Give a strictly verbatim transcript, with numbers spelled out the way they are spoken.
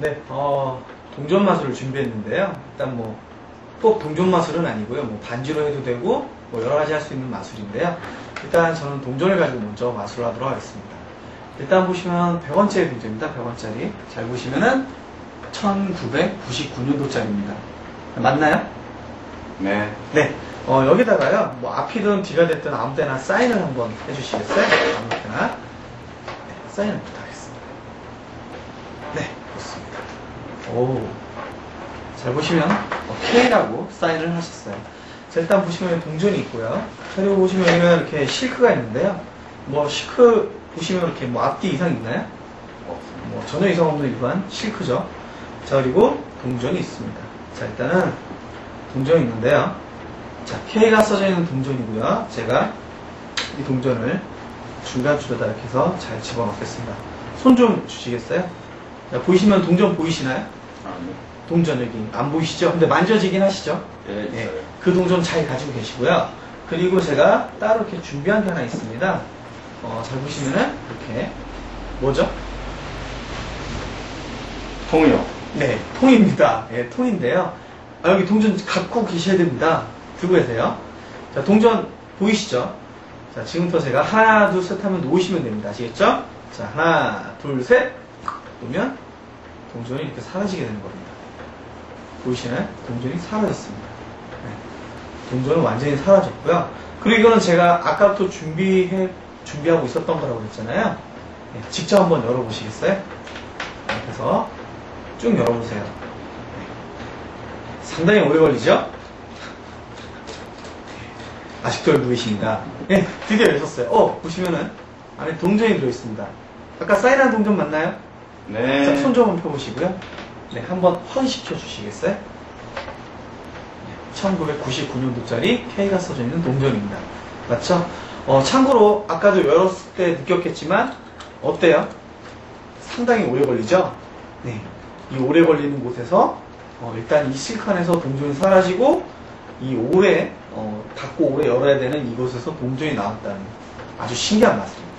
네, 어, 동전 마술을 준비했는데요. 일단 뭐, 꼭 동전 마술은 아니고요. 뭐, 반지로 해도 되고, 뭐, 여러 가지 할 수 있는 마술인데요. 일단 저는 동전을 가지고 먼저 마술을 하도록 하겠습니다. 일단 보시면 백 원짜리 동전입니다. 백 원짜리. 잘 보시면은 천구백구십구 년도짜리입니다. 맞나요? 네. 네. 어, 여기다가요, 뭐, 앞이든 뒤가 됐든 아무 때나 사인을 한번 해주시겠어요? 아무 때나. 네, 사인을 부탁하겠습니다. 네, 좋습니다. 오. 잘 보시면, 어, K라고 사인을 하셨어요. 자, 일단 보시면 동전이 있고요. 그리고 보시면 여기는 이렇게 실크가 있는데요. 뭐, 실크 보시면 이렇게 뭐, 앞뒤 이상 있나요? 없습니다. 뭐, 전혀 이상 없는 일반 실크죠. 자, 그리고 동전이 있습니다. 자, 일단은 동전이 있는데요. 자, K가 써져 있는 동전이고요. 제가 이 동전을 중간줄에다 이렇게 해서 잘 집어넣겠습니다. 손 좀 주시겠어요? 자, 보이시면 동전 보이시나요? 아, 네. 동전 여기 안 보이시죠? 근데 만져지긴 하시죠? 예, 있어요. 예, 그 동전 잘 가지고 계시고요. 그리고 제가 따로 이렇게 준비한 게 하나 있습니다. 어, 잘 보시면은 이렇게 뭐죠? 통이요. 네, 통입니다. 예, 통인데요. 아, 여기 동전 갖고 계셔야 됩니다. 들고 계세요. 자, 동전 보이시죠? 자, 지금부터 제가 하나, 둘, 셋 하면 놓으시면 됩니다. 아시겠죠? 자, 하나, 둘, 셋 놓으면 동전이 이렇게 사라지게 되는 겁니다. 보이시나요? 동전이 사라졌습니다. 네. 동전은 완전히 사라졌고요. 그리고 이거는 제가 아까부터 준비해, 준비하고 있었던 거라고 했잖아요. 네, 직접 한번 열어보시겠어요? 이렇게 해서 쭉 열어보세요. 네. 상당히 오래 걸리죠? 아직도 열고 계십니다. 네, 드디어 열었어요. 어, 보시면은 안에 동전이 들어있습니다. 아까 사인한 동전 맞나요? 네. 자, 손 좀 한번 펴보시고요. 네, 한번 확인시켜 주시겠어요? 네, 천구백구십구 년도짜리 K가 써져 있는 동전입니다. 맞죠? 어, 참고로 아까도 열었을 때 느꼈겠지만 어때요? 상당히 오래 걸리죠? 네, 이 오래 걸리는 곳에서 어, 일단 이 실칸에서 동전이 사라지고 이 오래 어, 닫고 오래 열어야 되는 이곳에서 동전이 나왔다는 아주 신기한 맛입니다.